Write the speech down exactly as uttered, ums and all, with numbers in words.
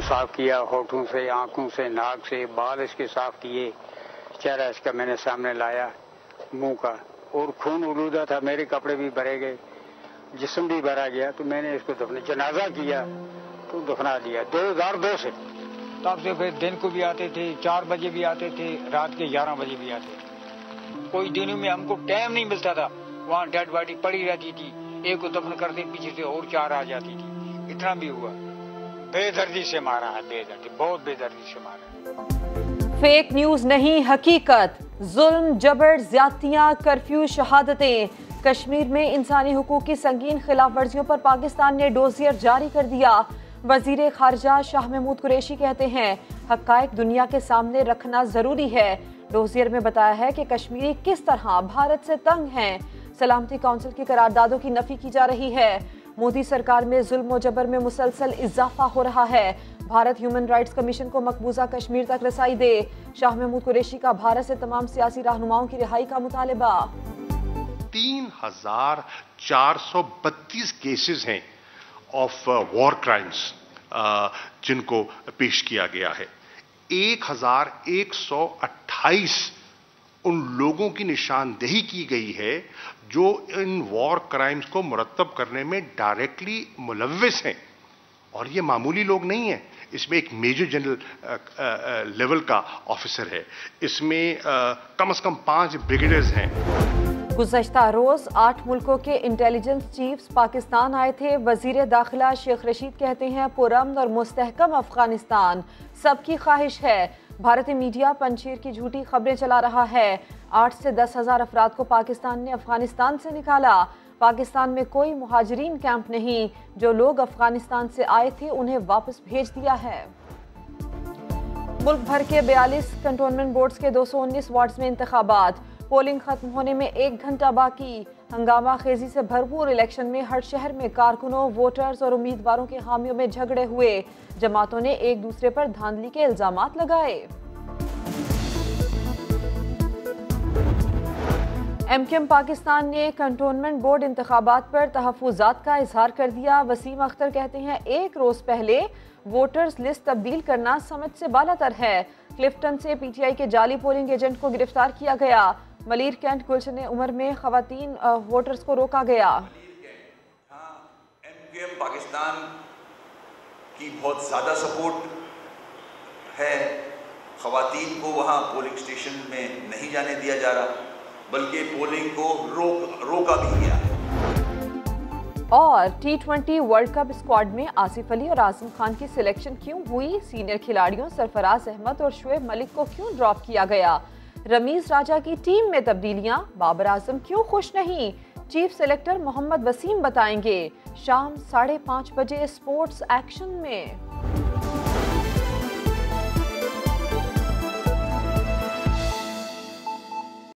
साफ किया, होठों से, आंखों से, नाक से, बाल इसके साफ किए, चेहरा इसका मैंने सामने लाया, मुंह का, और खून उलूदा था, मेरे कपड़े भी भरे गए, जिस्म भी भरा गया। तो मैंने इसको दफन जनाजा किया तो दफना दिया दो हजार दो से। तब से फिर दिन को भी आते थे, चार बजे भी आते थे, रात के ग्यारह बजे भी आते थे। कोई दिनों में हमको टाइम नहीं मिलता था, वहाँ डेड बॉडी पड़ी रहती थी, एक को दफन करते पीछे से और चार आ जाती थी। इतना भी हुआ। बेदर्दी से मारा है, बेदर्दी, बहुत बेदर्दी से मारा है। फेक न्यूज नहीं, हकीकत। जुल्म, जबर, ज्यादतियां, कर्फ्यू, शहादतें। कश्मीर में इंसानी हुकूक की संगीन खिलाफ वर्जियों पर पाकिस्तान ने डोजियर जारी कर दिया। वजीर खारजा शाह महमूद कुरैशी कहते हैं हक़ाइक़ दुनिया के सामने रखना जरूरी है। डोजियर में बताया है कि कश्मीरी किस तरह भारत से तंग हैं। सलामती काउंसिल की करारदादों की नफी की जा रही है। मोदी सरकार में जुल्म और जबर में मुसलसल इजाफा हो रहा है। भारत ह्यूमन राइट्स कमीशन को मकबूजा कश्मीर तक रसाई दे। शाह महमूद कुरैशी का भारत से तमाम सियासी रहनुमाओं की रिहाई का मुतालबा। तीन हजार चार सौ बत्तीस केसेस हैं ऑफ वॉर क्राइम्स जिनको पेश किया गया है। एक हजार एक सौ अट्ठाईस उन लोगों की निशानदेही की गई है जो इन वॉर क्राइम्स को मुरत्तब करने में डायरेक्टली मुलव्विस हैं, और ये मामूली लोग नहीं हैं। इसमें एक मेजर जनरल लेवल का ऑफिसर है, इसमें आ, कम से कम पांच ब्रिगेडियर्स हैं। गुज़श्ता रोज आठ मुल्कों के इंटेलिजेंस चीफ्स पाकिस्तान आए थे। वजीर दाखिला शेख रशीद कहते हैं पुरअमन और मुस्तहकम अफगानिस्तान सबकी ख्वाहिश है। भारतीय मीडिया पंजशीर की झूठी खबरें चला रहा है। आठ से दस हजार अफराद को पाकिस्तान ने अफगानिस्तान से निकाला। पाकिस्तान में कोई मुहाजिरीन कैंप नहीं, जो लोग अफगानिस्तान से आए थे उन्हें वापस भेज दिया है। मुल्क भर के बयालीस कंटोनमेंट बोर्ड्स के दो सौ उन्नीस वार्ड्स में इंतखाबात। पोलिंग खत्म होने में एक घंटा बाकी। हंगामा खेजी से भरपूर इलेक्शन में हर शहर में कारकुनों, वोटर्स और उम्मीदवारों के हामियों में झगड़े हुए। जमातों ने एक दूसरे पर धांधली के इल्जामात लगाए। एमकेएम पाकिस्तान ने कंटोनमेंट बोर्ड इंतखाबात पर तहफ्फुज़ात का इजहार कर दिया। वसीम अख्तर कहते हैं एक रोज पहले वोटर्स लिस्ट तब्दील करना समझ से बालातर है। क्लिफ्टन से पीटीआई के जाली पोलिंग एजेंट को गिरफ्तार किया गया। मलीर कैंट गुलशन उमर में खवातीन वोटर्स को रोका गया। एमकेएम पाकिस्तान की बहुत ज़्यादा सपोर्ट है। खवातीन को वहाँ पोलिंग स्टेशन में नहीं जाने दिया जा रहा, बल्कि पोलिंग को रोक रोका भी गया है। और T twenty World Cup squad में आसिफ अली और आजम खान की सिलेक्शन क्यों हुई? सीनियर खिलाड़ियों सरफराज अहमद और शुएब मलिक को क्यों ड्रॉप किया गया? रमीज राजा की टीम में तब्दीलियां, बाबर आजम क्यों खुश नहीं? चीफ सेलेक्टर मोहम्मद वसीम बताएंगे। शाम साढ़े पाँच बजे स्पोर्ट्स एक्शन में।